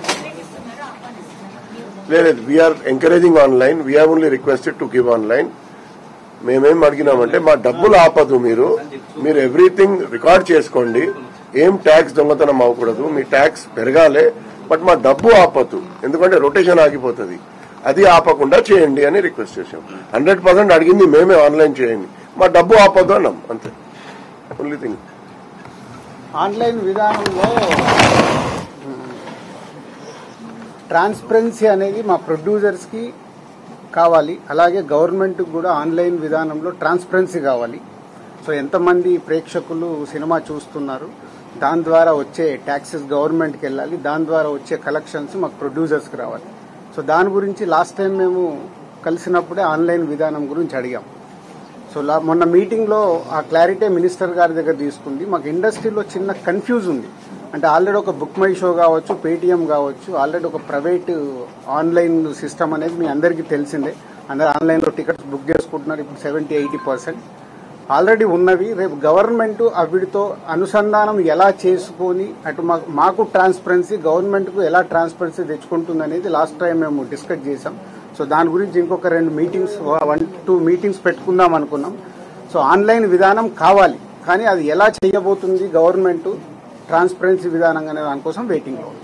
లేదు. We're encouraging online. We're only requested to give online. మేమేం అడిగినామంటే మా డబ్బులు ఆపదు. మీరు ఎవ్రీథింగ్ రికార్డ్ చేసుకోండి. ఏం ట్యాక్స్ దొంగతనం అవ్వకూడదు. మీ ట్యాక్స్ పెరగాలి, బట్ మా డబ్బు ఆపద్దు. ఎందుకంటే రొటేషన్ ఆగిపోతుంది. అది ఆపకుండా చేయండి అని రిక్వెస్ట్ చేశాం. 100% అడిగింది మేమే, ఆన్లైన్ చేయండి, మా డబ్బు ఆపద్దు అన్నాం. అంతే. Only thing. ఆన్లైన్ విధానంలో ట్రాన్స్పరెన్సీ అనేది మా ప్రొడ్యూసర్స్ కి కావాలి. అలాగే గవర్నమెంట్ కూడా ఆన్లైన్ విధానంలో ట్రాన్స్పరెన్సీ కావాలి. సో ఎంతమంది ప్రేక్షకులు సినిమా చూస్తున్నారు, దాని ద్వారా వచ్చే ట్యాక్సెస్ గవర్నమెంట్కి వెళ్ళాలి, దాని ద్వారా వచ్చే కలెక్షన్స్ మాకు ప్రొడ్యూసర్స్కి రావాలి. సో దాని గురించి లాస్ట్ టైం మేము కలిసినప్పుడే ఆన్లైన్ విధానం గురించి అడిగాం. సో మొన్న మీటింగ్లో ఆ క్లారిటీ మినిస్టర్ గారి దగ్గర తీసుకుంది. మాకు ఇండస్ట్రీలో చిన్న కన్ఫ్యూజ్ ఉంది. అంటే ఆల్రెడీ ఒక బుక్ మై షో కావచ్చు, పేటిఎం కావచ్చు, ఆల్రెడీ ఒక ప్రైవేట్ ఆన్లైన్ సిస్టమ్ అనేది మీ అందరికీ తెలిసిందే. అందరూ ఆన్లైన్లో టికెట్స్ బుక్ చేసుకుంటున్నారు. ఇప్పుడు 70-80% ఆల్రెడీ ఉన్నవి. రేపు గవర్నమెంట్ వీటితో అనుసంధానం ఎలా చేసుకుని అటు మాకు ట్రాన్స్పరెన్సీ, గవర్నమెంట్కు ఎలా ట్రాన్స్పరెన్సీ తెచ్చుకుంటుంది అనేది లాస్ట్ టైం మేము డిస్కస్ చేసాం. సో దాని గురించి ఇంకొక 2 మీటింగ్స్ 1-2 మీటింగ్స్ పెట్టుకుందాం అనుకున్నాం. సో ఆన్లైన్ విధానం కావాలి, కానీ అది ఎలా చేయబోతుంది గవర్నమెంట్ ట్రాన్స్పరెన్సీ విధానం అనే దానికోసం వెయిటింగ్ లో.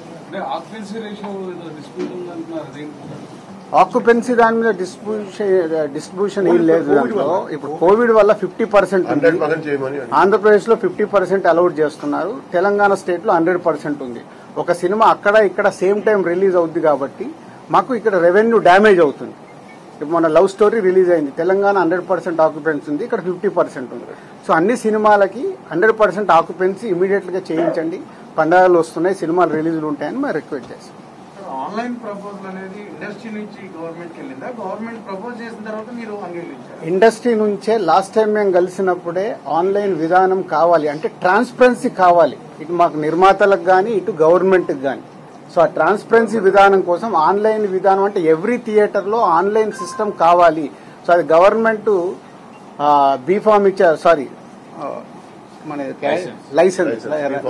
ఆక్యుపెన్సీ దాని మీద డిస్ట్రిబ్యూషన్ ఏం లేదు. దాంట్లో ఇప్పుడు కోవిడ్ వల్ల 50% ఉంది. ఆంధ్రప్రదేశ్ లో 50% అలౌట్ చేస్తున్నారు. తెలంగాణ స్టేట్ లో 100% ఉంది. ఒక సినిమా అక్కడ ఇక్కడ సేమ్ టైం రిలీజ్ అవుద్ది కాబట్టి మాకు ఇక్కడ రెవెన్యూ డ్యామేజ్ అవుతుంది. ఇప్పుడు మన లవ్ స్టోరీ రిలీజ్ అయింది, తెలంగాణ 100% ఆక్యుపెన్సీ ఉంది, ఇక్కడ 50% ఉంది. సో అన్ని సినిమాలకి 100% ఆక్యుపెన్సీ ఇమీడియట్ గా చేయించండి. పండుగలు వస్తున్నాయి, సినిమాలు రిలీజ్లు ఉంటాయని మేము రిక్వెస్ట్ చేస్తాం. ఆన్లైన్ ప్రపోజల్ అనేది ఇండస్ట్రీ నుంచి గవర్నమెంట్ కి వెళ్ళిందా? గవర్నమెంట్ ప్రపోజ్ చేసిన తర్వాత మీరు అంగీకరించారు? ఇండస్ట్రీ నుంచే లాస్ట్ టైం మేము కలిసినప్పుడే ఆన్లైన్ విధానం కావాలి అంటే ట్రాన్స్పరెన్సీ కావాలి, ఇటు మాకు నిర్మాతలకు గానీ ఇటు గవర్నమెంట్ కి గానీ. సో ఆ ట్రాన్స్పరెన్సీ విధానం కోసం ఆన్లైన్ విధానం అంటే ఎవ్రీ థియేటర్ లో ఆన్లైన్ సిస్టమ్ కావాలి. సో అది గవర్నమెంట్ బీఫామ్ ఇచ్చారు, సారీ మన లైసెన్స్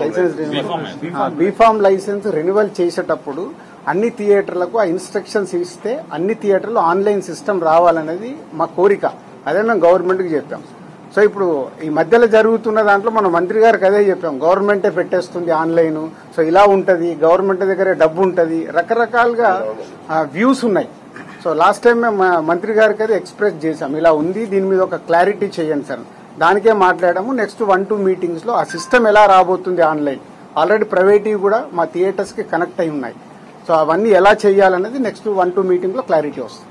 బీఫామ్ లైసెన్స్ రెన్యువల్ చేసేటప్పుడు అన్ని థియేటర్లకు ఆ ఇన్స్ట్రక్షన్స్ ఇస్తే అన్ని థియేటర్లు ఆన్లైన్ సిస్టమ్ రావాలనేది మా కోరిక. అదే మేము గవర్నమెంట్ కి చెప్పాం. సో ఇప్పుడు ఈ మధ్యలో జరుగుతున్న దాంట్లో మన మంత్రి గారికి అదే చెప్పాం, గవర్నమెంటే పెట్టేస్తుంది ఆన్లైన్, సో ఇలా ఉంటది, గవర్నమెంట్ దగ్గర డబ్బు ఉంటది, రకరకాలుగా వ్యూస్ ఉన్నాయి. సో లాస్ట్ టైం మేము మంత్రి గారికి అది ఎక్స్ప్రెస్ చేశాం, ఇలా ఉంది, దీని మీద ఒక క్లారిటీ చేయండి సార్. దానికే మాట్లాడాము. నెక్స్ట్ 1-2 మీటింగ్స్ లో ఆ సిస్టమ్ ఎలా రాబోతుంది ఆన్లైన్, ఆల్రెడీ ప్రైవేట్ కూడా మా థియేటర్స్ కి కనెక్ట్ అయి ఉన్నాయి. సో అవన్నీ ఎలా చేయాలనేది నెక్స్ట్ 1-2 మీటింగ్ లో క్లారిటీ వస్తుంది.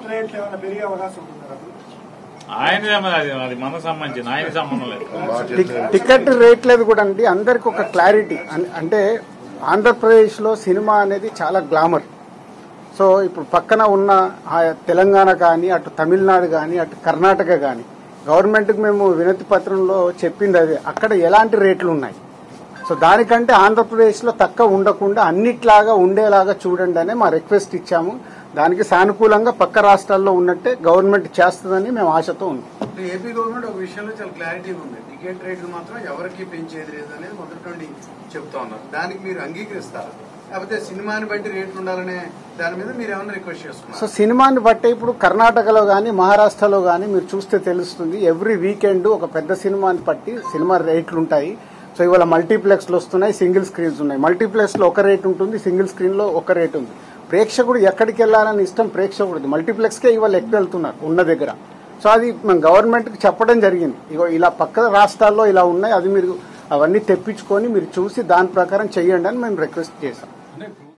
టికెట్ రేట్ లేదు కూడా అండి, అందరికి ఒక క్లారిటీ. అంటే ఆంధ్రప్రదేశ్ లో సినిమా అనేది చాలా గ్లామర్. సో ఇప్పుడు పక్కన ఉన్న తెలంగాణ కానీ, అటు తమిళనాడు కానీ, అటు కర్ణాటక కానీ, గవర్నమెంట్ కి మేము వినతి పత్రంలో చెప్పింది అదే, అక్కడ ఎలాంటి రేట్లు ఉన్నాయి. సో దానికంటే ఆంధ్రప్రదేశ్ లో తక్కువ ఉండకుండా అన్నిట్లాగా ఉండేలాగా చూడండి అనే మా రిక్వెస్ట్ ఇచ్చాము. దానికి సానుకూలంగా పక్క రాష్ట్రాల్లో ఉన్నట్టే గవర్నమెంట్ చేస్తుందని మేము ఆశతో ఉన్నాం. ఏపీ గవర్నమెంట్ ఒక విషయంలో చాలా క్లారిటీగా ఉంది, టికెట్ రేట్లు మాత్రం ఎవరికి పెంచేది లేదు అనేది మొదటి నుండి చెప్తా ఉన్నారు. దానికి మీరు అంగీకరిస్తారా, లేకపోతే సినిమాని బట్టి రేట్లు ఉండాలనే దాని మీద మీరు ఏమైనా రిక్వెస్ట్ చేసుకున్నారు? సో సినిమాని బట్టి ఇప్పుడు కర్ణాటకలో గానీ మహారాష్ట్రలో గానీ మీరు చూస్తే తెలుస్తుంది, ఎవ్రీ వీకెండ్ ఒక పెద్ద సినిమాని బట్టి సినిమా రేట్లు ఉంటాయి. సో ఇవాళ మల్టీప్లెక్స్ లో వస్తున్నాయి, సింగిల్ స్క్రీన్స్ ఉన్నాయి. మల్టీప్లెక్స్ లో ఒక రేట్ ఉంటుంది, సింగిల్ స్క్రీన్ లో ఒక రేట్ ఉంది. ప్రేక్షకుడు ఎక్కడికి వెళ్లాలని ఇష్టం ప్రేక్షకుడు మల్టీప్లెక్స్ కే ఇవాళ ఎక్కువ వెళ్తున్నారు ఉన్న దగ్గర. సో అది మేము గవర్నమెంట్ కి చెప్పడం జరిగింది, ఇగో ఇలా పక్క రాష్ట్రాల్లో ఇలా ఉన్నాయి, అది మీరు అవన్నీ తెప్పించుకొని మీరు చూసి దాని ప్రకారం చెయ్యండి అని మేము రిక్వెస్ట్ చేశాం.